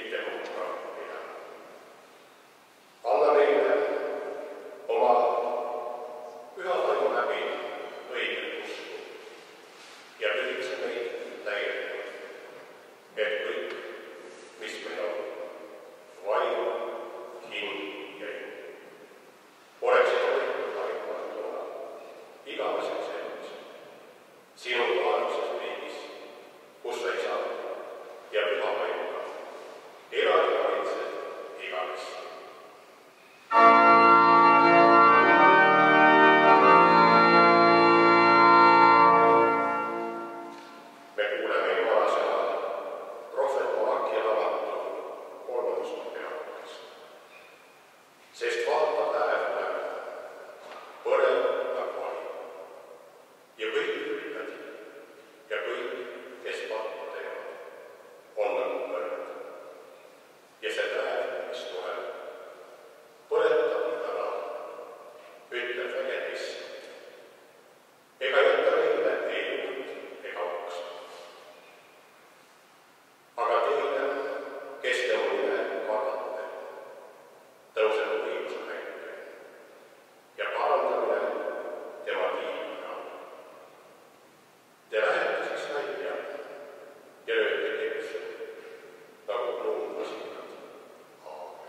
mitte hukka ei lähe. Anna meile oma püha vaimu läbi õiget usku ja pühitse meid täielikult, et kõik, mis meil on, vaim, hing ja jõud, oleksid hoitud laitmatuna igaveseks eluks sinu vaevuses riigis, kus sa ei saa ja püha vaimuga elad ja valitsed igavesti. Me kuuleme vanasõna prohvet Malaki raamatu 3. peatükist. Sest vaata, päev tuleb, põlev nagu vahi ja kõik üritad ja kõik, kes pattu teevad, on nagu põled. Ja see päev, mis tuleb, põletab täna, ütleb vägedisse, ega jätta neile ei juht ega ukst. Aga teile, kes te mu nime kardate, tõuseb õiguse näite ja parandamine tema tiiviga. Te lähete siis välja ja lööte kepsu, nagu pruunmasinad. Aamen.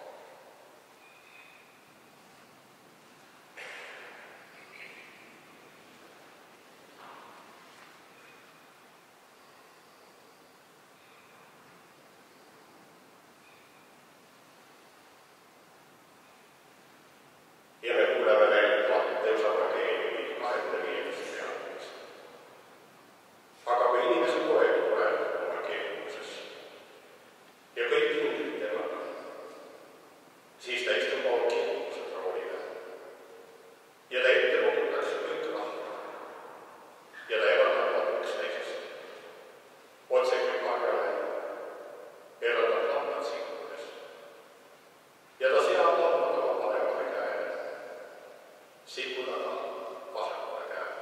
Ja me kuuleme veel Matteuse evangeeliumi 25. peatükist. Aga kui inimese poeg tuleb oma keerukuses ja kõik hingid temaga, siis ta istub oma keerukuse troonile ja ta ette kogutakse kõik rahva ja ta eraldab üksteisest. Otse kui karjane eraldab lambad sikkudes ja ta seab lambad oma paremale käele, sikud aga vasakule käele.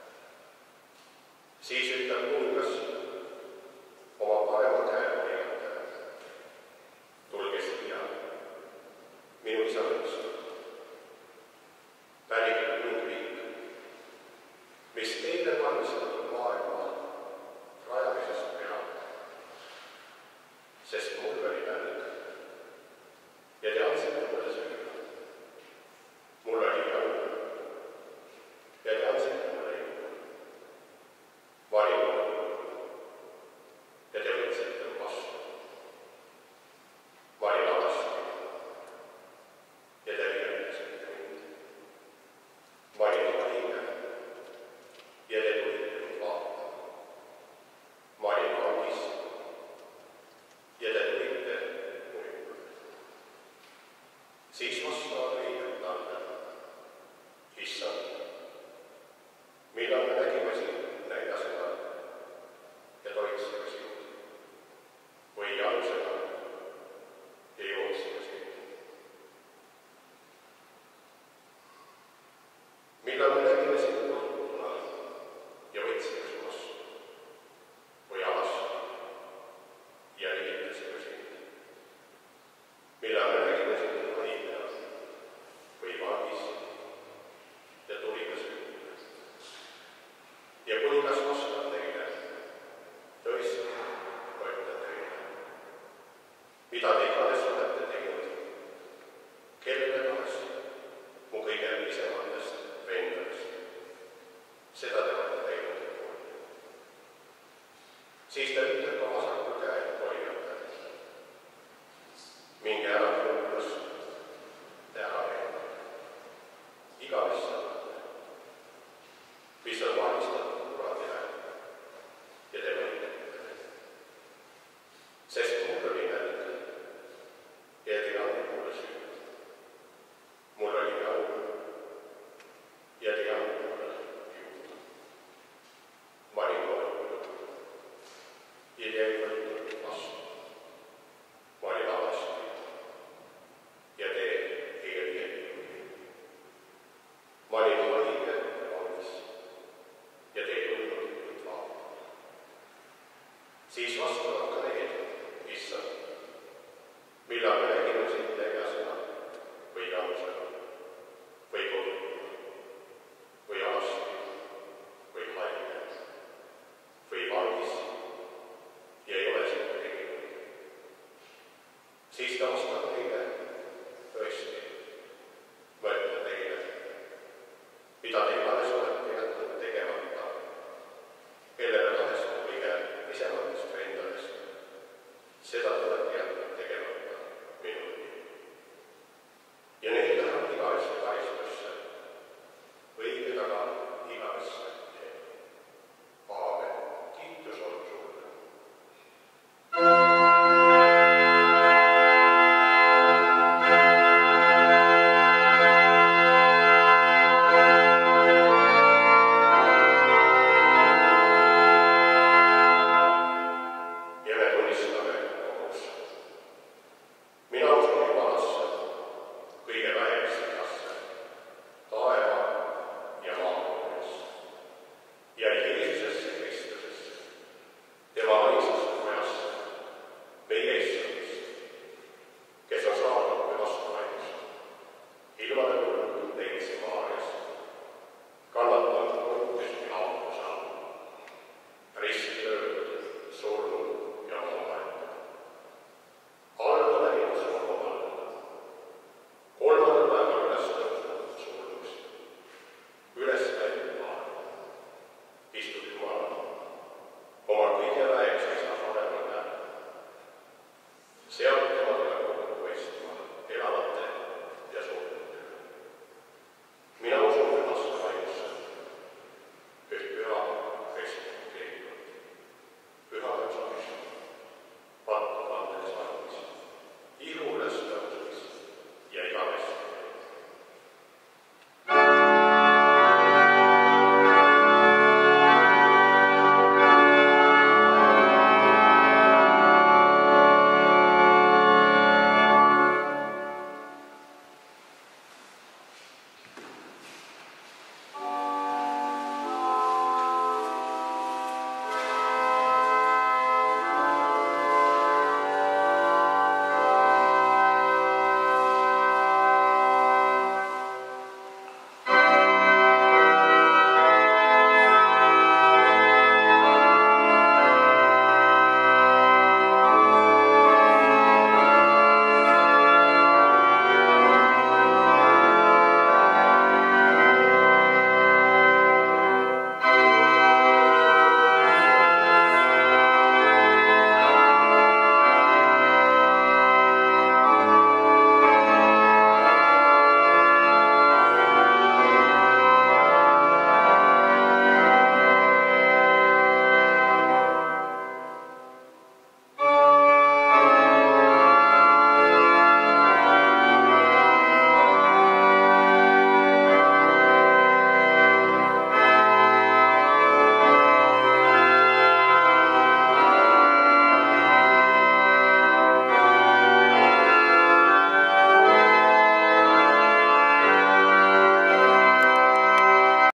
Siis ütleb kuningas oma parema käe valijatele, tulge siia, minu isa lõpust, pärige kuningriik, mis teile valmistatud maailma rajamisest peab, sest mul oli nälg ja te andsite mulle süüa. Mul oli jalg ja te andsite mulle juua. Ma olin ja te võtsite mu vastu. Ma olin alasti ja te riietasite mind. Ma olin haige ja te tulite mind vaatama. Ma olin vangis ja te tulite mu juurde. Siis vastavad õiged talle, issand, millal me nägime sind näidasena ja toitsime sind või jalusena ja jooksime sind. Millal me nägime sind kodutuna ja võtsime su vastu või alasti ja riietasime sind. Millal me nägime sind haigena või vangis ja tulime su juurde. Ja kuningas vastab teile, tõesti, ma ütlen teile, mida te igades olete teinud, kellele tahes mu kõige lisematest vendadest, seda te olete teinud mulle. Siis ta ütleb ka vasakul käel valijatele, minge ära minu juurest, te ära teinud, igavesti saate, mis on valmistatud kuradile ja te võitlete. Sest mul oli nälg ja te ei andnud mulle süüa. Mul oli jalg ja te ei andnud mulle juua. Ma olin kodutuna ja te ei võtnud mind vastu. Ma olin alasti ja te ei riietunud mind. Ma olin haige ja vangis ja te ei tulnud mind vaatama. Siis vastavad ka need, issand, millal me nägime sind tegelasena või igamusena.